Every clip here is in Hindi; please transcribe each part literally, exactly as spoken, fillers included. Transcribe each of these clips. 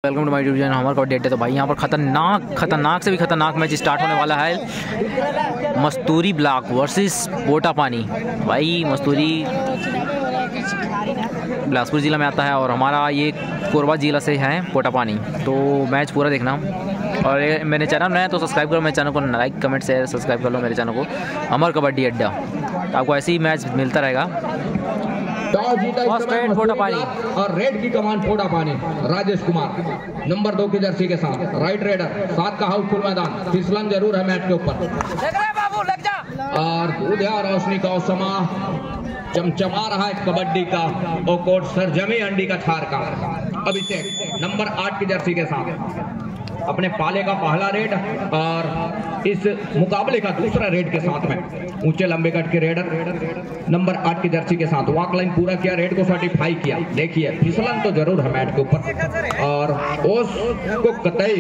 Welcome to my YouTube channel हमारा कबड्डी अड्डा। तो भाई यहाँ पर खतरनाक खतरनाक से भी खतरनाक मैच स्टार्ट होने वाला है। मस्तूरी ब्लॉक वर्सेस पोटा पानी। भाई मस्तूरी बिलासपुर ज़िला में आता है और हमारा ये कोरबा ज़िला से है पोटा पानी। तो मैच पूरा देखना और मेरे चैनल में है तो सब्सक्राइब करो मेरे चैनल को, लाइक कमेंट शेयर सब्सक्राइब कर लो मेरे चैनल को हमारा कबड्डी अड्डा। तो आपको ऐसे ही मैच मिलता रहेगा। फोटा पानी और रेड की कमान फोटा पानी राजेश कुमार नंबर दो की जर्सी के साथ राइट रेडर सात का हाउसफुल मैदान। फिसलन जरूर है मैच के ऊपर और उद्या रोशनी का समा चमचमा रहा है कबड्डी का और कोट सरजमी अंडी का थार का। अभिषेक नंबर आठ की जर्सी के साथ अपने पाले का पहला रेड और इस मुकाबले का दूसरा रेड के साथ में ऊंचे लंबे कट के रेडर नंबर आठ की जर्सी के साथ वॉक लाइन पूरा किया, रेड को सर्टिफाई किया। देखिए फिसलन तो जरूर है मैट के ऊपर और ओस को कतई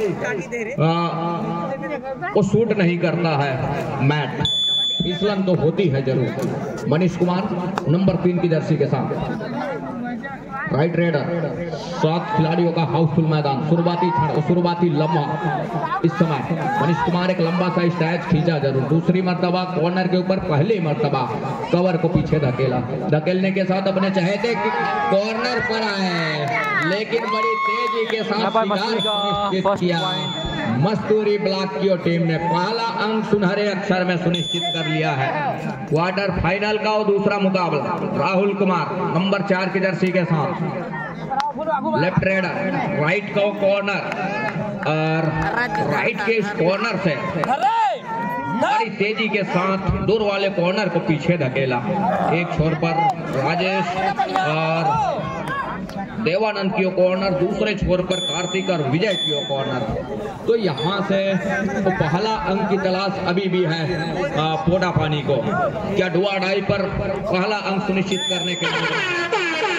वो सूट नहीं करता है मैट, फिसलन तो होती है जरूर। मनीष कुमार नंबर तीन की जर्सी के साथ राइट रेडर सात खिलाड़ियों का हाउसफुल मैदान। शुरुआती क्षण शुरुआती लम्हा इस समय मनीष कुमार एक लंबा सा स्टैच खींचा जरूर। दूसरी मर्तबा कॉर्नर के ऊपर पहली मर्तबा कवर को पीछे धकेला, धकेलने के साथ अपने चाहते कि कॉर्नर पर आए लेकिन बड़ी तेजी के साथ किया। मस्तूरी ब्लॉक की टीम ने पहला अंक सुनहरे अक्षर में सुनिश्चित कर लिया है। क्वार्टर फाइनल का और दूसरा मुकाबला राहुल कुमार नंबर चार की जर्सी के साथ लेफ्ट रेडर राइट का कॉर्नर और राइट के इस कॉर्नर से बड़ी तेजी के साथ दूर वाले कॉर्नर को पीछे धकेला। एक छोर पर राजेश और देवानंद की कॉर्नर, दूसरे छोर पर कार्तिक और विजय की कॉर्नर। तो यहाँ से तो पहला अंक की तलाश अभी भी है पोटा पानी को। क्या डुआ ढाई पर पहला अंक सुनिश्चित करने के लिए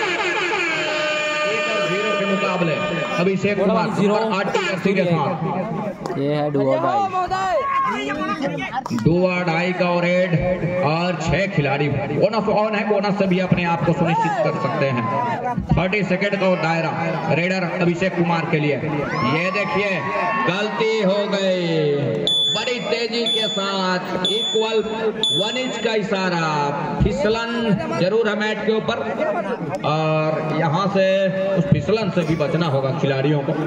जीरो के मुकाबले अभिषेक कुमार जीरो आठ की जर्सी के साथ ये है डुआ ढाई डुआ ढाई का रेड और छह खिलाड़ी बोनस ऑन है। बोनस से भी अपने आप को सुनिश्चित कर सकते हैं। तीस सेकंड का दायरा रेडर अभिषेक कुमार के लिए। ये देखिए गलती हो गई, बड़ी तेजी के साथ इक्वल वन इंच का इशारा, फिसलन जरूर है मैट के ऊपर और यहाँ से उस फिसलन से भी बचना होगा खिलाड़ियों को।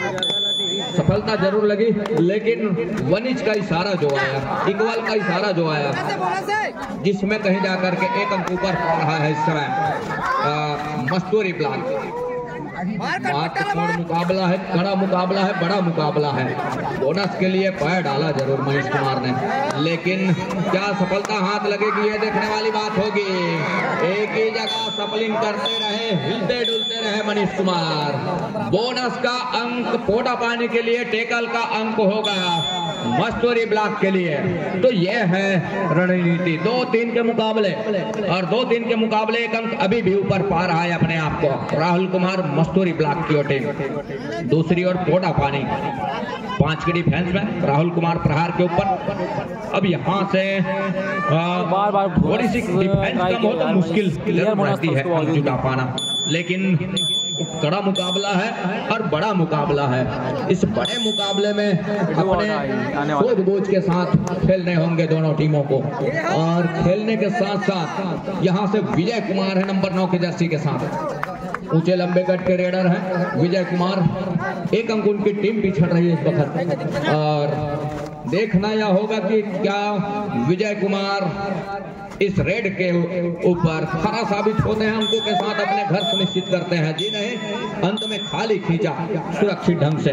सफलता जरूर लगी लेकिन वन इंच का इशारा जो आया, इक्वल का इशारा जो आया, जिसमें कहीं जाकर के एक अंक ऊपर पा रहा है इस समय मस्तूरी ब्लॉक। महत्वपूर्ण मुकाबला है, कड़ा मुकाबला है, बड़ा मुकाबला है। बोनस के लिए पैर डाला जरूर मनीष कुमार ने, लेकिन क्या सफलता हाथ लगेगी ये देखने वाली बात होगी। एक ही जगह सपलिंग करते रहे, हिलते डुलते रहे मनीष कुमार। बोनस का अंक पोटा पानी के लिए, टेकल का अंक होगा मस्तूरी ब्लॉक के लिए। तो ये है रणनीति। दो तीन के मुकाबले और दो तीन के मुकाबले एक अंक अभी भी ऊपर पा रहा है अपने आप को राहुल कुमार मस्तूरी ब्लॉक की टीम। दूसरी ओर पोटा पानी पांच की डिफेंस में राहुल कुमार प्रहार के ऊपर। अब यहाँ से बार बार थोड़ी सी डिफेंस कम हो तो मुश्किल रहती है अंक जुटा पाना, लेकिन कड़ा मुकाबला है और बड़ा मुकाबला है। इस बड़े मुकाबले में अपने सोच बूझ के साथ खेलने होंगे दोनों टीमों को और खेलने के साथ साथ यहाँ से विजय कुमार है नंबर नौ की जर्सी के साथ, ऊंचे लंबे कट के रेडर हैं विजय कुमार। एक अंक उनकी टीम पिछड़ रही है इस वक्त और देखना यह होगा कि क्या विजय कुमार इस रेड के ऊपर खरा साबित होते हैं, अंकों के साथ अपने घर सुनिश्चित करते हैं। जी नहीं, अंत में खाली खींचा सुरक्षित ढंग से।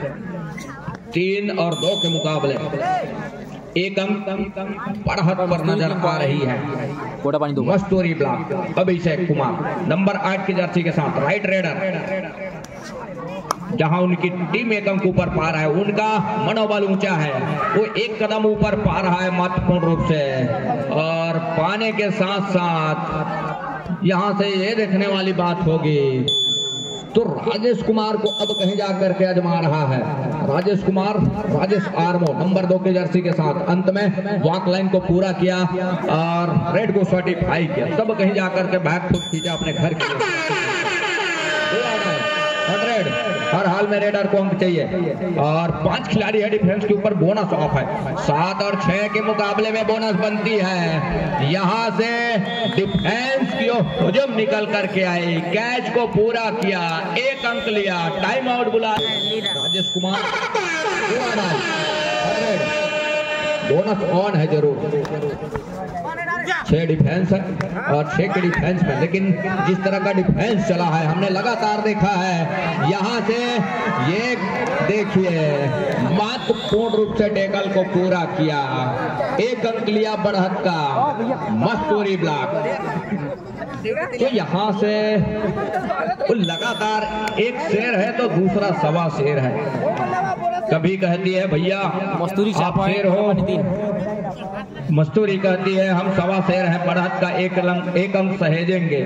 तीन और दो के मुकाबले एक अंक बढ़त पर नजर आ रही है मस्तूरी ब्लॉक। अभिषेक कुमार नंबर आठ की जर्सी के साथ राइट रेडर, जहां उनकी टीम एक अंक ऊपर पा रहा है, उनका मनोबल ऊंचा है, वो एक कदम ऊपर पा रहा है महत्वपूर्ण रूप से। और पाने के साथ साथ यहां से ये देखने वाली बात होगी तो राजेश कुमार को अब कहीं जाकर के आजमा रहा है। राजेश कुमार राजेश आर्मो नंबर दो के जर्सी के साथ अंत में वॉक लाइन को पूरा किया और रेड को सर्टिफाई किया, तब कहीं जाकर के बैक फुट खींचा अपने घर के लिए। हंड्रेड हर हाल में रेडर को अंक चाहिए और पांच खिलाड़ी है डिफेंस के ऊपर, बोनस ऑफ है। सात और छह के मुकाबले में बोनस बनती है। यहाँ से डिफेंस की हुजूम निकल करके आई, कैच को पूरा किया, एक अंक लिया, टाइम आउट बुला राजेश कुमार। बोनस ऑन है जरूर, छह डिफेंस है और छह के डिफेंस में, लेकिन जिस तरह का डिफेंस चला है हमने लगातार देखा है। यहाँ से ये देखिए महत्वपूर्ण रूप से टेकल को पूरा किया, एक अंक लिया बढ़त का, मस्तूरी ब्लॉक। तो यहाँ से लगातार एक शेर है तो दूसरा सवा शेर है। कभी कहती है भैया मस्तूरी आप शेर हो, मस्तूरी कहती है हम सवा शेर हैं, बढ़त का एक अंक एक अंक सहेजेंगे।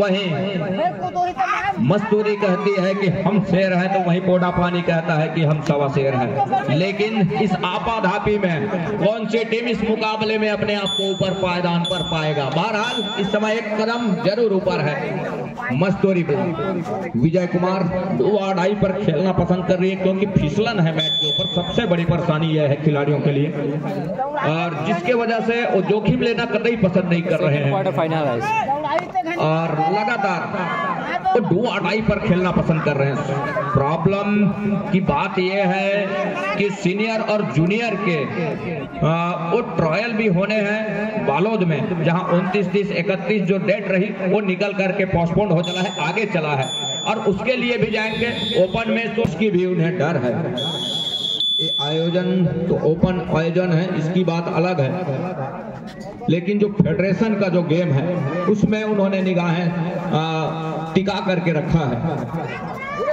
वहीं मस्तूरी कहती है कि हम शेर हैं, तो वहीं पोडा पानी कहता है कि हम सवा शेर हैं। लेकिन इस आपाधापी में कौन सी टीम इस मुकाबले में अपने आप को ऊपर पायदान पर पाएगा? बहरहाल इस समय एक कदम जरूर ऊपर है मस्तूरी पर। विजय कुमार दो अढ़ाई पर खेलना पसंद कर रही है क्योंकि फिसलन है मैच के ऊपर, सबसे बड़ी परेशानी यह है खिलाड़ियों के लिए, और जिसके वजह से वो जोखिम लेना कतई पसंद नहीं कर रहे हैं। क्वार्टर फाइनल है और लगातार वो दो अढ़ाई पर खेलना पसंद कर रहे हैं। प्रॉब्लम की बात यह है कि सीनियर और जूनियर के आ, वो ट्रायल भी होने हैं बालोद में, जहां उनतीस तीस इकतीस जो डेट रही वो निकल करके पोस्टपोन हो चला है, आगे चला है, और उसके लिए भी जाएंगे ओपन में, तो उसकी भी उन्हें डर है। ये आयोजन तो ओपन आयोजन है, इसकी बात अलग है, लेकिन जो फेडरेशन का जो गेम है उसमें उन्होंने निगाहें टिका करके रखा है।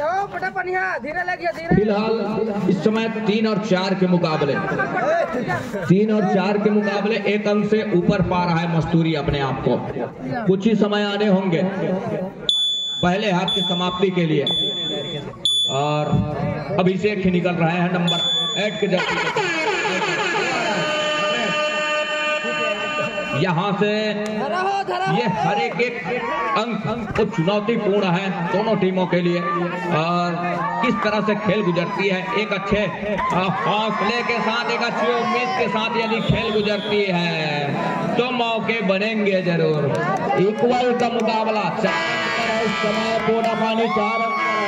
फिलहाल इस समय तीन और चार के मुकाबले तीन और चार के मुकाबले एक अंक से ऊपर पा रहा है मस्तूरी अपने आप को। कुछ ही समय आने होंगे पहले हाफ की समाप्ति के लिए, और अभिषेक ही निकल रहे हैं नंबर एट के जर्सी के। यहाँ से ये हर एक एक अंक तो चुनौतीपूर्ण है दोनों टीमों के लिए, और किस तरह से खेल गुजरती है एक अच्छे हौसले के साथ, एक अच्छी उम्मीद के साथ यदि खेल गुजरती है तो मौके बनेंगे जरूर। इक्वल का मुकाबला इस समय पोडा पानी चार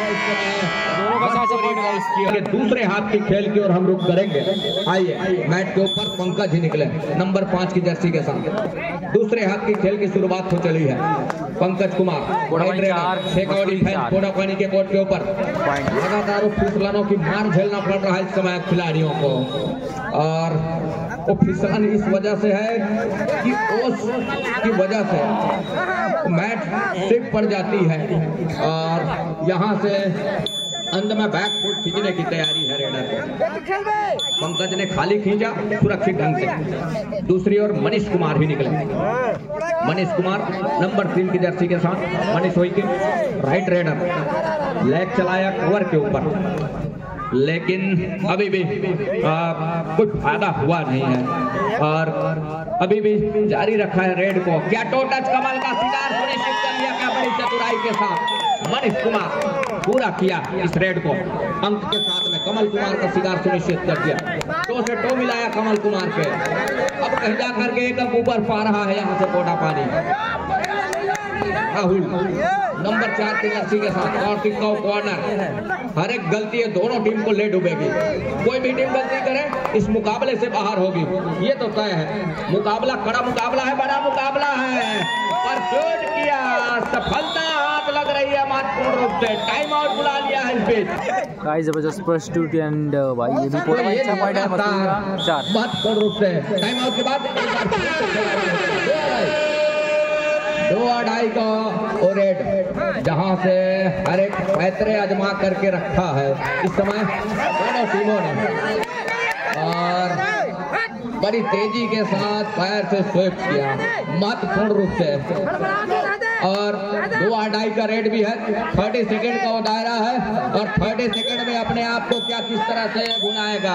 दूसरे हाथ की खेल की ओर हम रुख करेंगे। आइए मैच के ऊपर पंकज ही निकले नंबर पांच की जर्सी के साथ। दूसरे हाथ की खेल की शुरुआत हो चली है। पंकज कुमार पोडा पानी के कोर्ट के ऊपर लगातार फिसलनों की मार झेलना पड़ रहा है इस समय खिलाड़ियों को, और वो फिसलन इस वजह से है कि ओस की वजह से मैच स्लिप पड़ जाती है, और यहाँ से अंत में बैक फुट खींचने की तैयारी है रेडर। पंकज ने खाली खींचा सुरक्षित ढंग से। दूसरी ओर मनीष कुमार भी निकले। मनीष कुमार नंबर तीन की जर्सी के साथ मनीष हुई के राइट रेडर लेग चलाया कवर के ऊपर, लेकिन अभी भी कुछ फायदा हुआ नहीं है, और अभी भी जारी रखा है रेड को। क्या टो टच कमल का शिकार सुनिश्चित कर लिया क्या बड़ी चतुराई के साथ मनीष कुमार पूरा किया इस रेड को अंक के साथ में। कमल कुमार का शिकार सुनिश्चित कर दिया, टो से टो मिलाया कमल कुमार के। अब कहीं जा करके एक अंक ऊपर पा रहा है यहाँ से पोडा पानी। राहुल नंबर चार की जर्सी के साथ और टिकाऊ कॉर्नर। हर एक गलती है दोनों टीम को ले डूबेगी। कोई भी टीम गलती करे इस मुकाबले से बाहर होगी, ये तो तय है। मुकाबला कड़ा मुकाबला है, बड़ा मुकाबला है, और शूट किया, सफलता हाथ लग रही है महत्वपूर्ण रूप से। टाइम आउट बुला लिया है इस बीच। गाइस जबरदस्त फर्स्ट ड्यूटी एंड भाई ये भी पूरा अच्छा पॉइंट है चार महत्वपूर्ण रूप से। टाइम आउट के बाद दो अढ़ाई का ओरेड, जहां से हर एक पैतरे आजमा करके रखा है इस समय दोनों टीमों ने, और बड़ी तेजी के साथ पैर से स्वीप किया महत्वपूर्ण रूप से। और दो अढ़ाई का रेड भी है, थर्टी सेकेंड का वो दायरा है, और थर्टी सेकेंड में अपने आप को क्या किस तरह से भुनाएगा।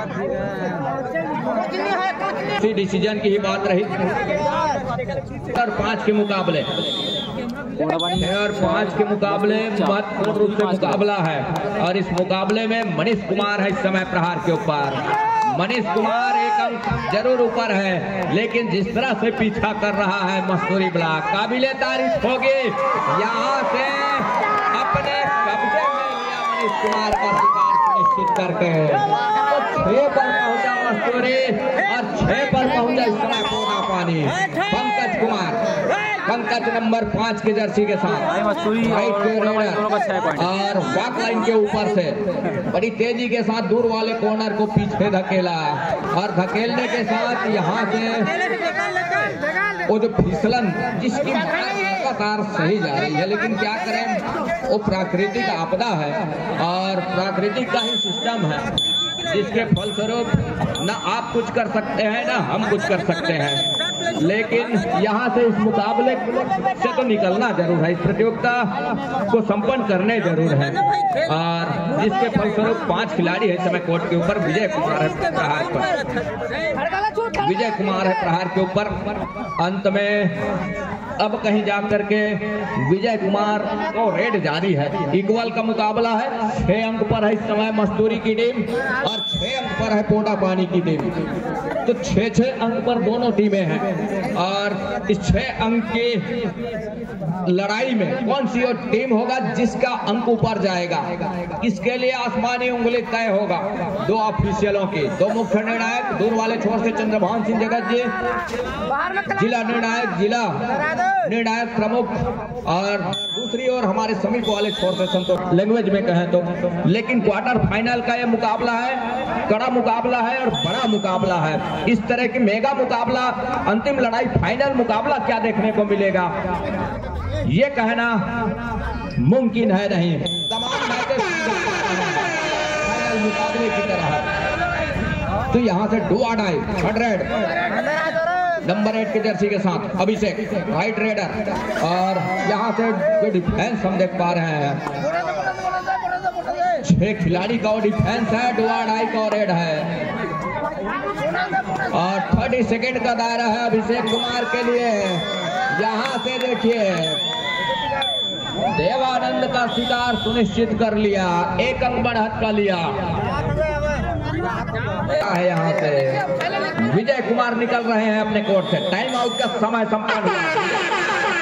डिसीजन की ही बात रही। और पांच के मुकाबले और पांच के मुकाबले महत्वपूर्ण रूप से मुकाबला है और इस मुकाबले में मनीष कुमार है इस समय प्रहार के ऊपर। मनीष कुमार एक अंक जरूर ऊपर है, लेकिन जिस तरह से पीछा कर रहा है मस्तूरी ब्लॉक, काबिले तारीफ होगी। यहाँ से अपने कब्जे में लिया मनीष कुमार का शिकार सुनिश्चित करके छह पर पहुंचा मस्तूरी और छह पर पहुंचा इस समय पोना पानी। पंकज कुमार, पंकज नंबर पांच के जर्सी के साथ राइट और वॉक लाइन के ऊपर से बड़ी तेजी के साथ दूर वाले कॉर्नर को पीछे धकेला और धकेलने के साथ यहाँ से वो जो फिसलन जिसकी लगातार सही जा रही है, लेकिन क्या करें, वो प्राकृतिक आपदा है और प्राकृतिक का ही सिस्टम है जिसके फलस्वरूप न आप कुछ कर सकते हैं न हम कुछ कर सकते हैं। लेकिन यहाँ से इस मुकाबले से तो निकलना जरूर है, इस प्रतियोगिता को संपन्न करने जरूर है और जिसके फलस्वरूप पांच खिलाड़ी है समय कोर्ट के ऊपर। विजय कुमार है प्रहार पर, विजय कुमार है प्रहार के ऊपर। अंत में अब कहीं जा करके विजय कुमार को रेड जारी है। इक्वल का मुकाबला है, छह अंक पर है इस समय मस्तूरी की टीम और छह अंक पर है पोटा पानी की टीम। तो छह छह अंक पर दोनों टीमें हैं और इस छह अंक की लड़ाई में कौन सी और टीम होगा जिसका अंक ऊपर जाएगा, इसके लिए आसमानी उंगली तय होगा। दो ऑफिशियलों की, दो मुख्य निर्णायक दूर वाले छोर से चंद्रभान सिंह जगत जी, जिला निर्णायक, जिला निर्णायक प्रमुख और दूसरी ओर हमारे समीप वाले छोर से संतोष, लैंग्वेज में कहें तो। लेकिन क्वार्टर फाइनल का यह मुकाबला है, कड़ा मुकाबला है और बड़ा मुकाबला है। इस तरह की मेगा मुकाबला, अंतिम लड़ाई, फाइनल मुकाबला क्या देखने को मिलेगा ये कहना मुमकिन है नहीं। तमाम मैचेस फाइनल मुकाबले की तरह है। तो यहाँ से डू और डाई हंड्रेड नंबर एट के जर्सी के साथ अभिषेक राइट रेडर और यहाँ से जो डिफेंस हम देख पा रहे हैं, छह खिलाड़ी का डिफेंस है, डू और डाई का रेड है और तीस सेकंड का दायरा है अभिषेक कुमार के लिए। यहाँ से देखिए देवानंद का शिकार सुनिश्चित कर लिया, एक अंक बढ़त का लिया है। यहाँ से विजय कुमार निकल रहे हैं अपने कोर्ट से, टाइम आउट का समय संपन्न हुआ।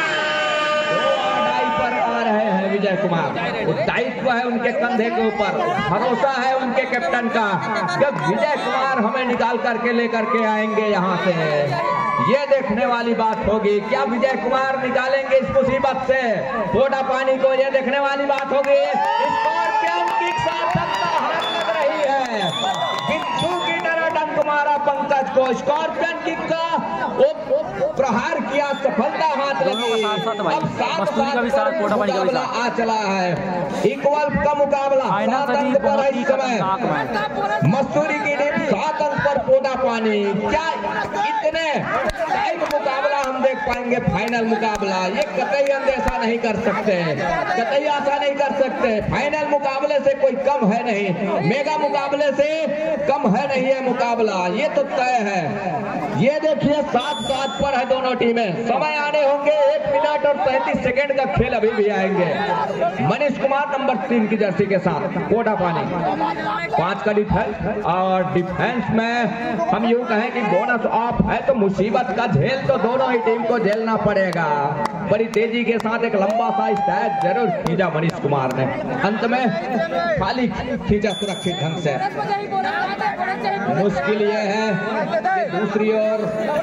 पर आ रहे हैं विजय कुमार, दायित्व है उनके कंधे के ऊपर, भरोसा है उनके कैप्टन का कि विजय कुमार हमें निकाल करके लेकर के आएंगे। यहाँ से ये देखने वाली बात होगी, क्या विजय कुमार निकालेंगे इस मुसीबत से पोटा पानी को, ये देखने वाली बात होगी। स्कॉर्पियन किक साथ हाथ लग रही है, बिच्छू की तरह डंक मारा पंकज को, स्कॉर्पियन किक का वो प्रहार किया, सफलता हाथ लगी। अब सात सात मुकाबला आ चला है, इक्वल का मुकाबला, सात अंक पर इस समय मस्तूरी की टीम, सात अंक पर पोटा पानी। क्या इतने टाइम मुकाबला हम देख पाएंगे फाइनल मुकाबला? ये कतई अंदेशा नहीं कर सकते, कतई आशा नहीं कर सकते। फाइनल मुकाबले से कोई कम है नहीं, मेगा मुकाबले से कम है नहीं है मुकाबला, ये तो तय है। ये देखिए सात सात पर है दोनों टीमें, समय आने होंगे एक मिनट और पैंतीस सेकंड का खेल अभी भी आएंगे। मनीष कुमार नंबर तीन की जर्सी के साथ पोटा पानी, पांच का डिफेंस और डिफेंस में हम यूं कहें कि बोनस ऑफ है तो मुसीबत का झेल तो दोनों ही टीम को झेलना पड़ेगा। बड़ी तेजी के साथ एक लंबा सा स्टैच जरूर खींचा मनीष कुमार ने, अंत में खाली खींचा सुरक्षित ढंग से। मुश्किल ये है कि दूसरी ओर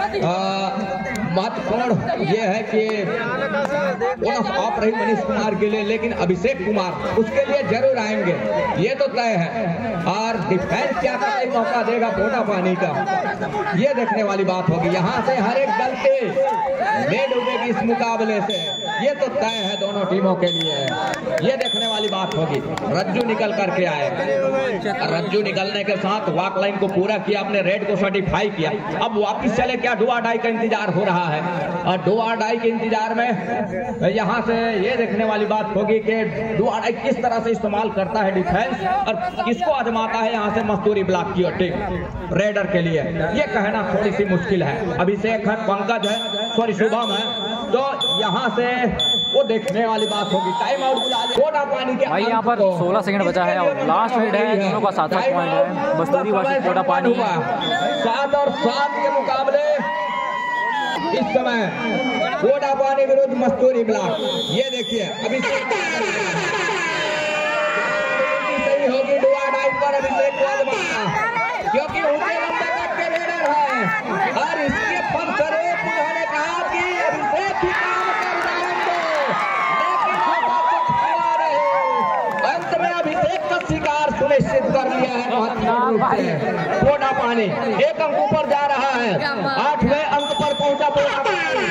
महत्वपूर्ण ये है कि बोनस ऑफ रही मनीष कुमार के लिए, लेकिन अभिषेक कुमार उसके लिए जरूर आएंगे, ये तो तय है। और डिफेंस क्या कतई मौका देगा पोटा पानी का, ये देखने वाली बात होगी। यहाँ से हर एक गलती ले डूबेगी इस मुकाबले से। ये तो तय है दोनों टीमों के लिए। ये देखने वाली बात होगी। रज्जू निकल करके आए, रज्जू निकलने के साथ वॉक लाइन को पूरा किया, अपने रेड को सर्टिफाई किया। अब वापिस चले, क्या डू और डाई का इंतजार हो रहा है। और डू और डाई के इंतजार में यहाँ से ये देखने वाली बात होगी कि डू और डाई किस तरह से इस्तेमाल करता है डिफेंस और किसको आजमाता है यहाँ से मस्तूरी ब्लॉक की और टीम रेडर के लिए। ये कहना थोड़ी सी मुश्किल है। अभिषेक है, पंकज है, सॉरी शुभम है, तो यहाँ से वो देखने वाली बात होगी। टाइम आउट बुला लिया सोडा पानी के भाई। यहाँ पर सोलह सेकंड बचा है और लास्ट रेड है, दोनों का सात सात पॉइंट है। मस्तूरी वर्सेस सोडा पानी। सात और सात के मुकाबले इस समय सोडा पानी विरुद्ध मस्तूरी ब्लॉक। ये देखिए अभी सही होगी डुआ डाई पर अभिषेक को आजमाना, क्योंकि ऊंचे लंबे कट के रेडर है और इसके पर सरे उन्होंने कहा कि अभिषेक ही काम कर जाएंगे, लेकिन रहे अंत में अभिषेक का शिकार सुनिश्चित कर लिया है महत्वपूर्ण रूप से सोडा पानी। एक अंक ऊपर जा रहा है, आठवें अंक पर पहुंचा सोडा पानी।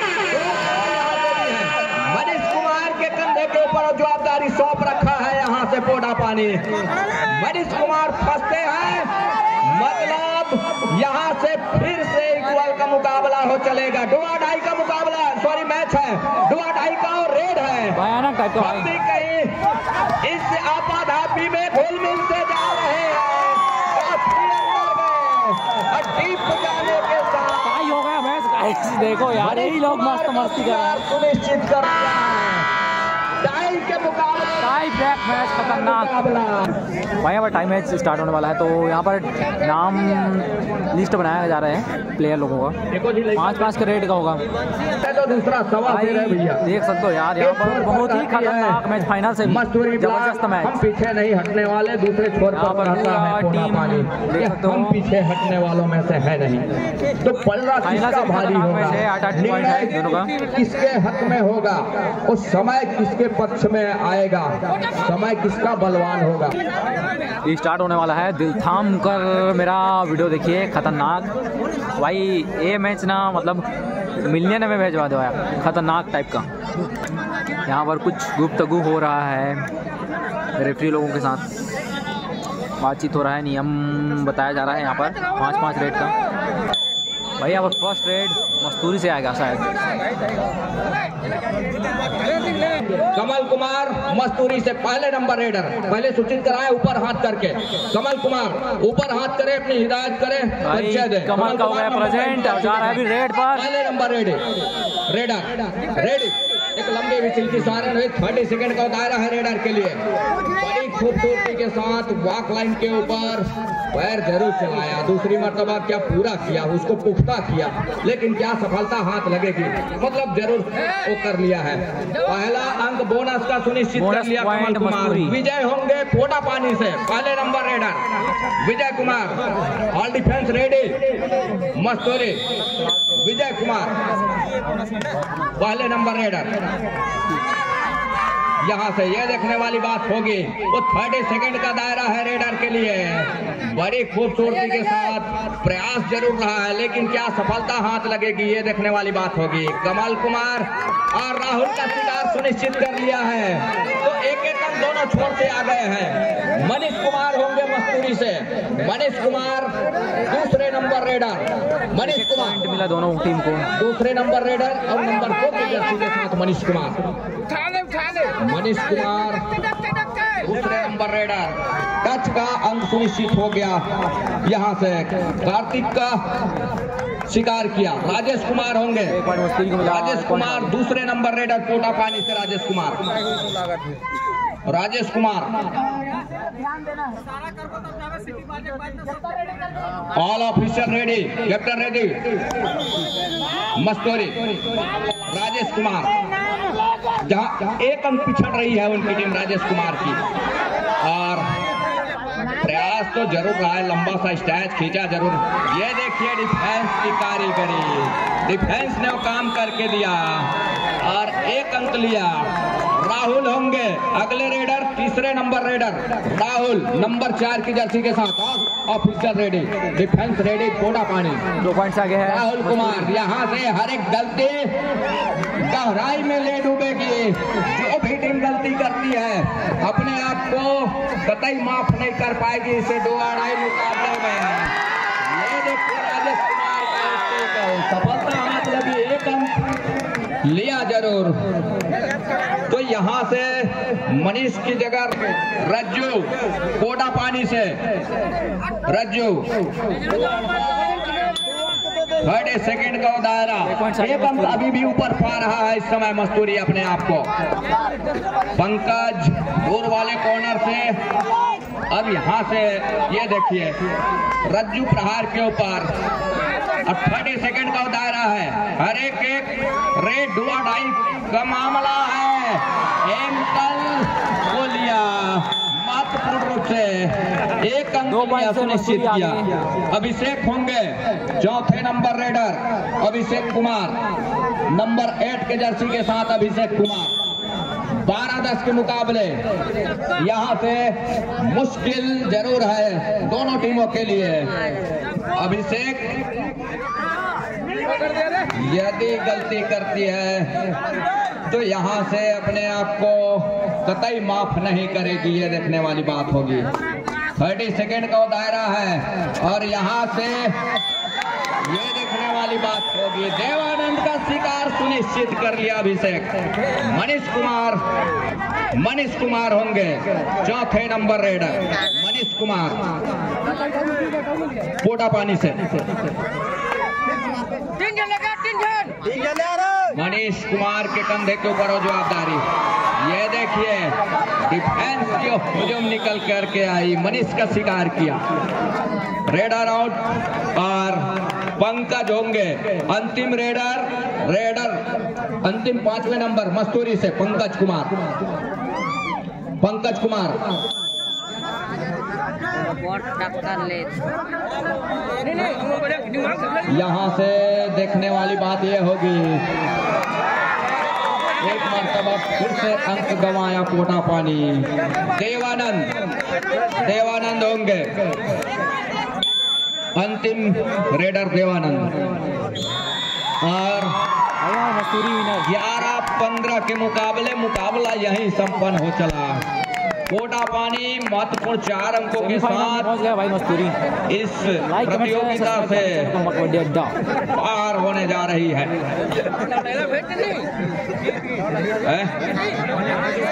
मनीष कुमार के कंधे के ऊपर जवाबदारी सौंप रखा है यहाँ से सोडा पानी। मनीष कुमार फंसते हैं, मतलब यहाँ से फिर से इक्वल का मुकाबला हो चलेगा। डुआ ढाई का मुकाबला, सॉरी मैच है, डुआ ढाई का और रेड है। भयानक टाइप का भी कहीं इस आपाधापी में घुल मिलते जा रहे हैं और टीम जाने के साथ हो गया मैच। देखो यार, यही लोग मस्त मस्ती कर रहे हैं, सुनिश्चित कर रहा है टाई के मुकाबले। टाई ब्रेक मैच खतरनाक भाई। यहाँ पर टाइम मैच स्टार्ट होने वाला है, तो यहाँ पर नाम लिस्ट बनाया जा रहे हैं प्लेयर लोगों का। पाँच पाँच का रेट का होगा। तो दूसरा सवाल भैया देख सकते हो यार, यहाँ पर बहुत ही खतरनाक मैच, फाइनल से मस्तूरी जबरदस्त मैच। हम पीछे नहीं हटने वाले, दूसरे छोर पर रहता है सोडा पानी। हम पीछे हटने वालों में से है नहीं। तो पल्ला किसका भारी होगा, निर्णय किसके हक में होगा, उस समय किसके पक्ष में आएगा, समय किसका बलवान होगा। ये स्टार्ट होने वाला है। दिल थाम कर मेरा वीडियो देखिए, खतरनाक भाई। ये मैच ना मतलब मिलियन में भेजवा दो यार, खतरनाक टाइप का। यहाँ पर कुछ गुफ्तगू हो रहा है रेफरी लोगों के साथ, बातचीत हो रहा है, नियम बताया जा रहा है यहाँ पर पाँच पाँच रेड का। भाई यहाँ पर फर्स्ट रेड मस्तूरी से आएगा शायद। कमल कुमार मस्तूरी से पहले नंबर रेडर, पहले सूचित कराए ऊपर हाथ करके। कमल कुमार ऊपर हाथ करे, अपनी हिदायत करे, परिचय दे। कमल का हो गया प्रेजेंट, जा रहा है अभी रेड पर। पहले नंबर रेडर रेडर रेडी। एक लंबे विसिल की सारण है, थर्टी सेकंड का दायरा है रेडर के लिए। बड़ी खूबसूरती के साथ वॉक लाइन के ऊपर पैर जरूर चलाया, दूसरी मर्तबा क्या पूरा किया, उसको पुख्ता किया, लेकिन क्या सफलता हाथ लगेगी, मतलब जरूर वो कर लिया है। पहला अंक बोनस का सुनिश्चित कर लिया कमल कुमार। विजय होंगे सोडा पानी से, पहले number raider Vijay Kumar. All defence ready Masturi Vijay Kumar, पहले नंबर रेडर। यहाँ से ये देखने वाली बात होगी, वो थर्टी सेकंड का दायरा है रेडर के लिए। बड़ी खूबसूरती के साथ प्रयास जरूर रहा है, लेकिन क्या सफलता हाथ लगेगी, ये देखने वाली बात होगी। कमल कुमार और राहुल का शिकार सुनिश्चित कर लिया है, तो एक एक अंक दोनों छोर से आ गए हैं। मनीष कुमार होंगे मस्तूरी से, मनीष कुमार दूसरे नंबर रेडर। मनीष कुमार मिला दोनों टीम को, दूसरे नंबर रेडर और नंबर दो की जर्सी के साथ मनीष कुमार। मनीष कुमार दूसरे नंबर रेडर, टच का अंक सुनिश्चित हो गया। यहाँ से कार्तिक का शिकार किया, राजेश कुमार होंगे। राजेश कुमार दूसरे नंबर रेडर कोटा पानी से। Rajesh Kumar Rajesh Kumar all officer ready, captain ready Masturi. Rajesh Kumar जहां एक अंक पिछड़ रही है उनकी टीम राजेश कुमार की, और प्रयास तो जरूर रहा है, लंबा सा स्टैच खींचा जरूर। ये देखिए डिफेंस की कारीगरी, डिफेंस ने वो काम करके दिया और एक अंक लिया। राहुल होंगे अगले रेडर, तीसरे नंबर रेडर राहुल नंबर चार की जर्सी के साथ। Officer ready, defence ready, Kota Pani. दो पॉइंट्स आगे है राहुल कुमार। यहाँ से हर एक गलती गहराई में ले डूबेगी। जो भी टीम गलती करती है अपने आप को कतई माफ नहीं कर पाएगी इसे दो अढ़ाई मुकाबले में। ये देखिए राजेश कुमार का सफलता मतलब एक अंक लिया जरूर। तो यहाँ से मनीष की जगह रज्जू, कोटा पानी से रज्जू। थर्टी सेकेंड का दायरा, एक अंक अभी भी ऊपर पा रहा है इस समय मस्तूरी अपने आप को। पंकज दूर वाले कॉर्नर से अब यहाँ से ये देखिए रज्जू प्रहार के ऊपर। अब थर्टी सेकेंड का दायरा है, हर एक एक रेड डुआ डाई का मामला है। एंकल को लिया महत्वपूर्ण रूप से, एक अंक सुनिश्चित किया। अभिषेक होंगे चौथे number raider, Abhishek Kumar number eight के जर्सी के साथ अभिषेक कुमार। बारह दस के मुकाबले यहाँ से मुश्किल जरूर है दोनों टीमों के लिए। अभिषेक यदि गलती करती है तो यहाँ से अपने आप को कतई माफ नहीं करेगी, ये देखने वाली बात होगी। थर्टी सेकेंड का दायरा है और यहाँ से ये देखने वाली बात होगी। देवानंद का शिकार सुनिश्चित कर लिया अभिषेक। मनीष कुमार मनीष कुमार होंगे चौथे नंबर रेडर, मनीष कुमार कोटा पानी से। मनीष कुमार के कंधे के ऊपर हो जवाबदारी। ये देखिए डिफेंस की हुजूम निकल करके आई, मनीष का शिकार किया। रेडर आउट और पंकज होंगे अंतिम रेडर रेडर अंतिम पांचवें नंबर मस्तूरी से पंकज कुमार। पंकज कुमार यहाँ से देखने वाली बात यह होगी, एक मरतबा फिर से अंक गंवाया कोटा पानी। देवानंद देवानंद होंगे अंतिम रेडर देवानंद। और ग्यारह पंद्रह के मुकाबले मुकाबला यहीं संपन्न हो चला। कोटा पानी महत्वपूर्ण चार अंकों के साथ भाई मस्तूरी इस प्रतियोगिता से पार होने जा रही है।